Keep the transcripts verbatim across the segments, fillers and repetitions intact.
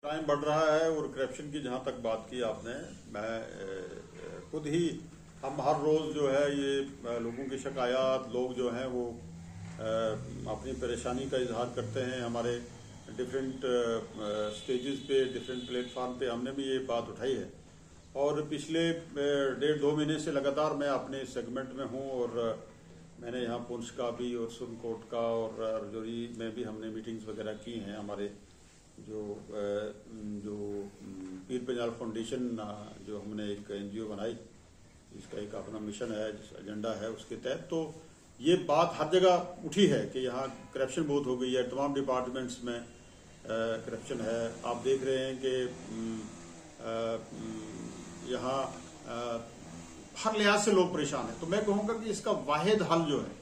Time बढ़ रहा है और करप्शन की जहां तक बात की आपने, मैं खुद ही हम हर रोज जो है ये लोगों की शिकायत, लोग जो हैं वो अपनी परेशानी का इजहार करते हैं। हमारे डिफरेंट स्टेजेस पे, डिफरेंट प्लेटफॉर्म पे हमने भी ये बात उठाई है और पिछले डेढ़ दो महीने से लगातार मैं अपने सेगमेंट में हूँ और मैंने यहाँ पुंछ का भी और सुरनकोट का और रजौरी में भी हमने मीटिंग्स वगैरह की हैं। हमारे जो जो पीर पंजाल फाउंडेशन जो हमने एक एनजीओ बनाई, इसका एक अपना मिशन है, एजेंडा है, उसके तहत तो ये बात हर जगह उठी है कि यहाँ करप्शन बहुत हो गई है, तमाम डिपार्टमेंट्स में करप्शन है। आप देख रहे हैं कि यहाँ हर लिहाज से लोग परेशान हैं। तो मैं कहूँगा कि इसका वाहिद हल जो है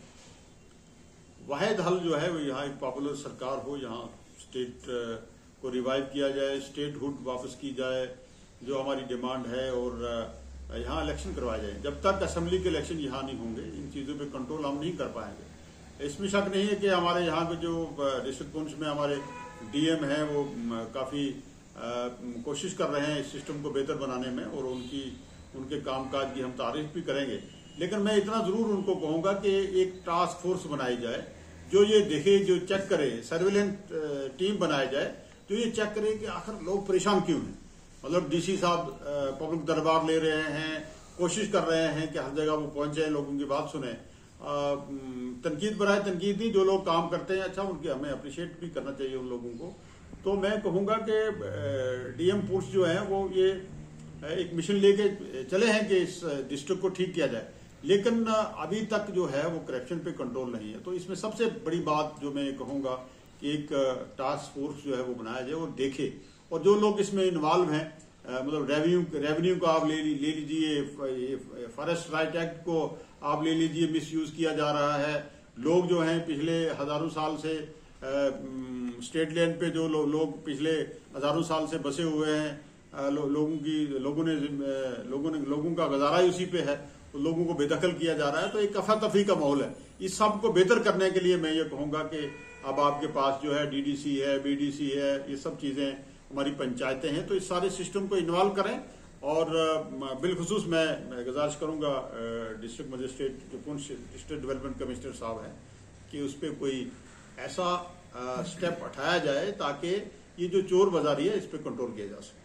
वाहिद हल जो है वो यहाँ एक पॉपुलर सरकार हो, यहाँ स्टेट को रिवाइव किया जाए, स्टेटहुड वापस की जाए जो हमारी डिमांड है, और यहाँ इलेक्शन करवाए जाए। जब तक असेंबली के इलेक्शन यहाँ नहीं होंगे इन चीज़ों पे कंट्रोल हम नहीं कर पाएंगे। इसमें शक नहीं है कि हमारे यहाँ के जो डिस्ट्रिक्ट पुंछ में हमारे डीएम हैं वो काफ़ी कोशिश कर रहे हैं इस सिस्टम को बेहतर बनाने में और उनकी उनके कामकाज की हम तारीफ भी करेंगे। लेकिन मैं इतना जरूर उनको कहूंगा कि एक टास्क फोर्स बनाई जाए जो ये देखे, जो चेक करे, सर्विलेंट टीम बनाई जाए जो ये चेक करे कि आखिर लोग परेशान क्यों हैं। मतलब डीसी साहब पब्लिक दरबार ले रहे हैं, कोशिश कर रहे हैं कि हर जगह वो पहुंचे, लोगों की बात सुने, तनकीद बनाए, तनकीद नहीं, जो लोग काम करते हैं अच्छा उनके हमें अप्रिशिएट भी करना चाहिए उन लोगों को। तो मैं कहूंगा कि डीएम पुंछ जो है वो ये एक मिशन लेके चले हैं कि इस डिस्ट्रिक्ट को ठीक किया जाए, लेकिन अभी तक जो है वो करप्शन पे कंट्रोल नहीं है। तो इसमें सबसे बड़ी बात जो मैं कहूंगा कि एक टास्क फोर्स जो है वो बनाया जाए और देखे, और जो लोग इसमें इन्वॉल्व हैं, मतलब रेवेन्यू रेवेन्यू को आप ले ले लीजिए, फॉरेस्ट राइट एक्ट को आप ले लीजिए, मिस यूज किया जा रहा है। लोग जो हैं पिछले हजारों साल से स्टेट लैंड पे जो लो, लोग पिछले हजारों साल से बसे हुए हैं, लो, लोगों की लोगों ने लोगों ने लोगों का गुजारा ही उसी पे है, तो लोगों को बेदखल किया जा रहा है। तो एक अफरा तफरी का माहौल है। इस सब को बेहतर करने के लिए मैं ये कहूंगा कि अब आपके पास जो है डीडीसी है, बीडीसी है, ये सब चीजें हमारी पंचायतें हैं, तो इस सारे सिस्टम को इन्वॉल्व करें। और बिलखुसूस मैं गुजारिश करूंगा डिस्ट्रिक्ट मजिस्ट्रेट जो पुंछ डिस्ट्रिक्ट डेवलपमेंट कमिश्नर साहब हैं कि उस पर कोई ऐसा स्टेप उठाया जाए ताकि ये जो चोर बाजारी है इस पर कंट्रोल किया जा सके।